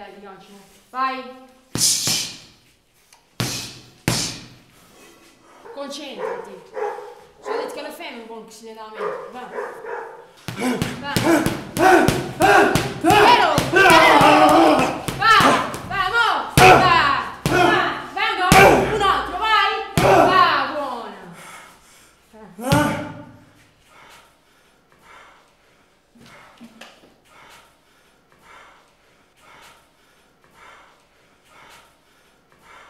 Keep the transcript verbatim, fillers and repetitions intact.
dai, ti lancio. Vai. Concentrati. Sono detto che alla femmina non si ne dà a me. Vai.